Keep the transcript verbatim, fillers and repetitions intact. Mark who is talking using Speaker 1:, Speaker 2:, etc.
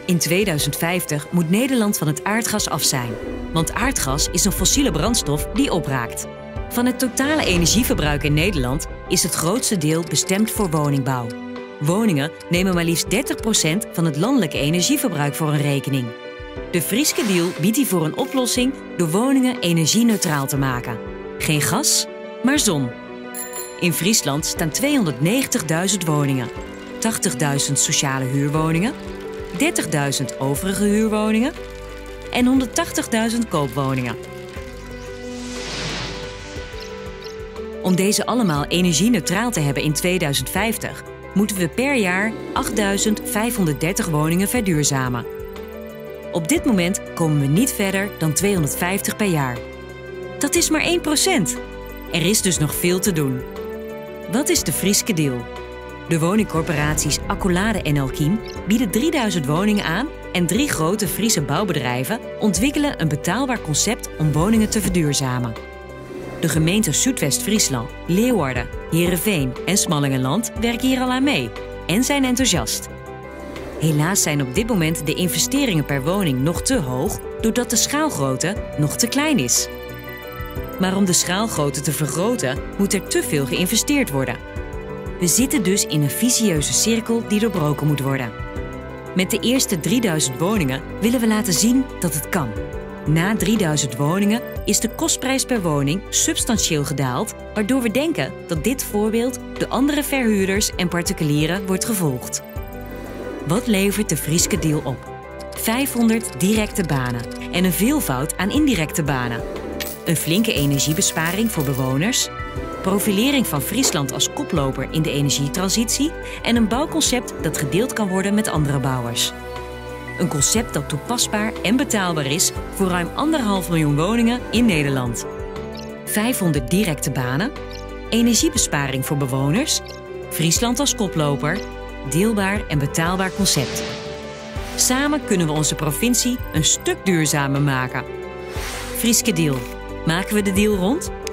Speaker 1: In tweeduizend vijftig moet Nederland van het aardgas af zijn. Want aardgas is een fossiele brandstof die opraakt. Van het totale energieverbruik in Nederland is het grootste deel bestemd voor woningbouw. Woningen nemen maar liefst dertig procent van het landelijke energieverbruik voor een rekening. De Frieske Deal biedt hiervoor een oplossing door woningen energie-neutraal te maken. Geen gas, maar zon. In Friesland staan tweehonderdnegentigduizend woningen, tachtigduizend sociale huurwoningen, dertigduizend overige huurwoningen en honderdtachtigduizend koopwoningen. Om deze allemaal energie-neutraal te hebben in tweeduizend vijftig moeten we per jaar achtduizend vijfhonderddertig woningen verduurzamen. Op dit moment komen we niet verder dan tweehonderdvijftig per jaar. Dat is maar één procent. Er is dus nog veel te doen. Wat is de Frieske Deal? De woningcorporaties Accolade en Elkien bieden drieduizend woningen aan en drie grote Friese bouwbedrijven ontwikkelen een betaalbaar concept om woningen te verduurzamen. De gemeenten Zuidwest-Friesland, Leeuwarden, Heerenveen en Smallingenland werken hier al aan mee en zijn enthousiast. Helaas zijn op dit moment de investeringen per woning nog te hoog doordat de schaalgrootte nog te klein is. Maar om de schaalgrootte te vergroten moet er te veel geïnvesteerd worden. We zitten dus in een vicieuze cirkel die doorbroken moet worden. Met de eerste drieduizend woningen willen we laten zien dat het kan. Na drieduizend woningen is de kostprijs per woning substantieel gedaald, waardoor we denken dat dit voorbeeld door andere verhuurders en particulieren wordt gevolgd. Wat levert de Frieske Deal op? vijfhonderd directe banen en een veelvoud aan indirecte banen. Een flinke energiebesparing voor bewoners, profilering van Friesland als koploper in de energietransitie en een bouwconcept dat gedeeld kan worden met andere bouwers. Een concept dat toepasbaar en betaalbaar is voor ruim anderhalf miljoen woningen in Nederland. vijfhonderd directe banen, energiebesparing voor bewoners, Friesland als koploper, deelbaar en betaalbaar concept. Samen kunnen we onze provincie een stuk duurzamer maken. Frieske Deal. Maken we de deal rond?